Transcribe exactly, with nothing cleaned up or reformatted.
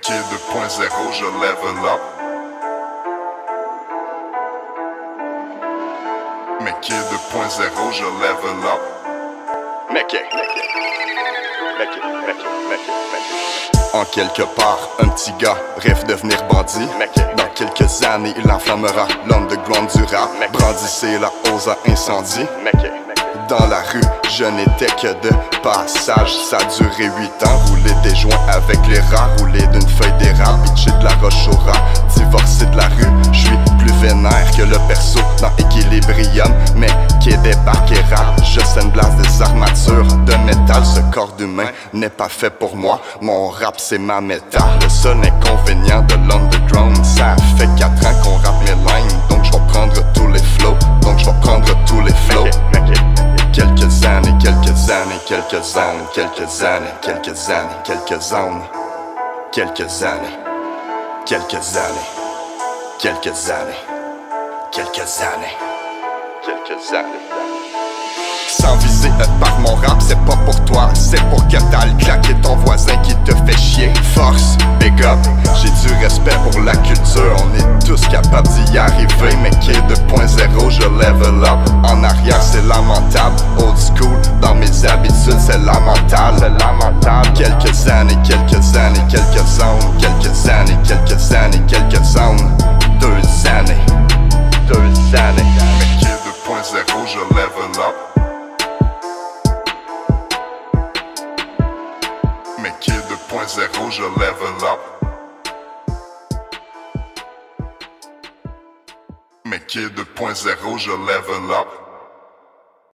Kid deux point zéro, je level up. Mais Kid deux point zéro, je level up. Mec, mec, mec, mec, mec, mec. En quelque part, un petit gars rêve devenir bandit. Dans quelques années, il enflammera l'underground du rap. Brandissez la hausse à incendie. Dans la rue, je n'étais que de passage. Ça a duré huit ans. Rouler des joints avec les rats. Rouler d'une feuille d'érable. Pitcher de la roche au rat. Divorcé de la rue, je suis plus vénère que le perso dans Equilibrium. Mais qui débarque et rap, je sandblast des armatures de métal. Ce corps d'humain n'est pas fait pour moi. Mon rap c'est ma méta. Le seul inconvénient de l'underground, ça fait quatre ans qu'on rappe mes lines. Donc je vais prendre tous les flows. Donc je vais prendre tous les flows. Quelques années, quelques années, quelques années, quelques années, quelques années, quelques années, quelques années, quelques années, quelques années, quelques années, quelques années. Sans viser euh, par mon rap, c'est pas pour toi, c'est pour que t'ailles claquer ton voisin qui te fait chier. Force, big up, j'ai du respect pour la culture, on est tous capables d'y arriver. Mais Kid deux point zéro, je level up. En arrière c'est lamentable, old school, dans mes habitudes c'est lamentable, c'est lamentable. Quelques années, quelques années, quelques zones, quelques années, quelques années, quelques zones. Deux années, deux années. Mais Kid deux point zéro, je level up. Mais Kid deux point zéro, je level up. Mais Kid deux point zéro, je level up.